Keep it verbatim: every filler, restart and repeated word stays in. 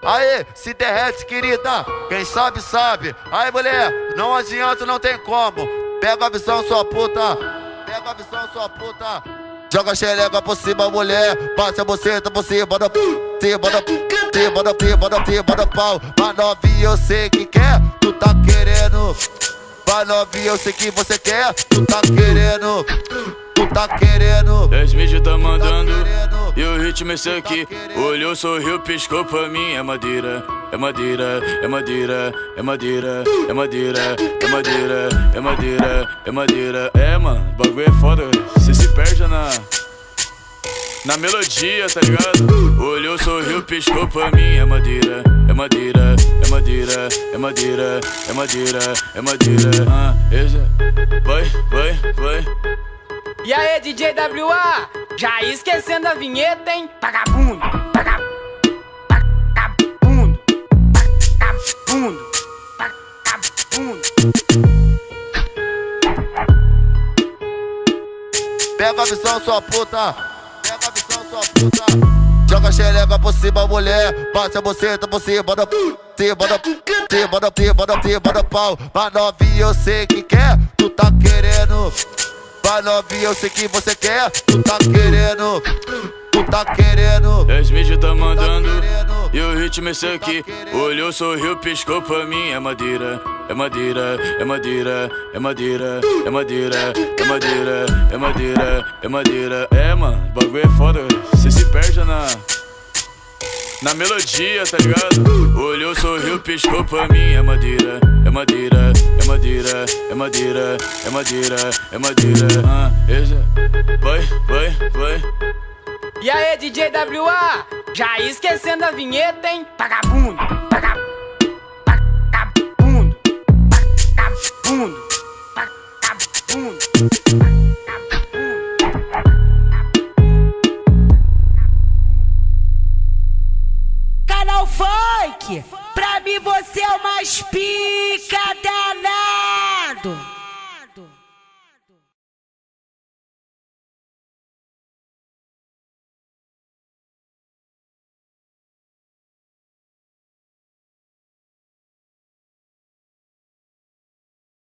Aí, se derrete, querida, quem sabe, sabe. Aí, mulher, não adianta, não tem como. Pega a visão, sua puta. Pega a visão, sua puta. Joga a xereca por cima, mulher. Passa a buceta por cima da cima da cima da cima da cima da pau. Mas novinha, eu sei que quer, tu tá querendo. Mas novinha, eu sei que você quer, tu tá querendo. Tu tá querendo. dez mídia tá mandando e o ritmo é esse aqui. Olhou, sorriu, piscou pra mim. É madeira, é madeira, é madeira, é madeira, é madeira, é madeira, é madeira, é madeira. É, mano, o bagulho é foda. Cê se perde na Na melodia, tá ligado? Olhou, sorriu, piscou pra mim. É madeira, é madeira, é madeira, é madeira, é madeira, é madeira. Ah, esse... Vai, vai, vai. E aí, D J W A? Já esquecendo a vinheta, hein? Vagabundo, vagabundo, vagabundo, vagabundo, vagabundo. Pega a visão, sua puta. Pega a visão, sua puta. Joga a xereca por cima, mulher. Passa a buceta por cima da cima da cima da cima da cima da pau. Mas novinha, eu sei que quer, tu tá querendo. Mas novinha, eu sei que você quer, tu tá querendo. Tu tá querendo. dez mídia tá mandando e o ritmo é esse aqui. Olhou, sorriu, piscou pra mim. É madeira, é madeira, é madeira, é madeira, é madeira, é madeira, é madeira, é madeira. É, mano, o bagulho é foda. Cê se perde na Na melodia, tá ligado? Olhou, sorriu, piscou pra mim. É madeira, é madeira, é madeira, é madeira, é madeira, é madeira. Ah, esse... Vai, vai, vai. E aí, D J W A? Já esquecendo a vinheta, hein? Vagabundo, vagabundo, vagabundo, vagabundo, vagabundo. Canal Funk, pra mim você é o mais pica danado.